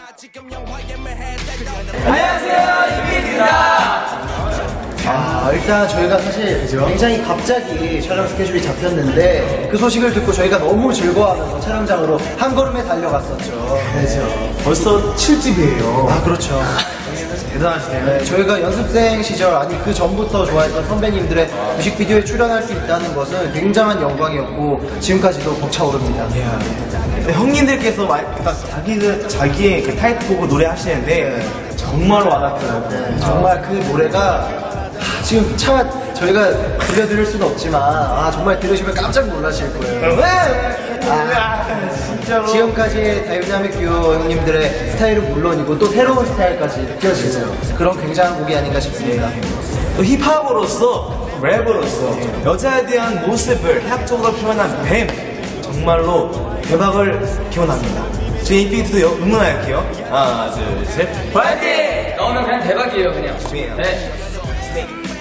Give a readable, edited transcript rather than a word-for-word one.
안녕하세요, 이빈입니다. 일단 저희가 사실 굉장히 갑자기 촬영 스케줄이 잡혔는데 그 소식을 듣고 저희가 너무 즐거워하면서 촬영장으로 한 걸음에 달려갔었죠. 그렇죠. 벌써 7집이에요. 그렇죠. 대단하시네요. 네, 저희가 연습생 시절 아니 그 전부터 좋아했던 선배님들의 뮤직비디오에 출연할 수 있다는 것은 굉장한 영광이었고 지금까지도 벅차오릅니다. 네, 형님들께서 자기의 그 타이틀곡을 노래하시는데 정말 와닿더라고요. 네, 정말 그 노래가 지금 차마 저희가 들려드릴 수는 없지만 정말 들으시면 깜짝 놀라실 거예요. 진짜로. 지금까지 다이나믹 듀오 형님들의 스타일은 물론이고 또 새로운 스타일까지 느껴지는 그런 굉장한 곡이 아닌가 싶습니다. 또 힙합으로서 랩으로서 여자에 대한 모습을 해학적으로 표현한 뱀 정말로 대박을 기원합니다. 제 인피니트도 응원할게요. 하나 둘 셋 파이팅! 나오면 그냥 대박이에요, 그냥. 중요해요. 네.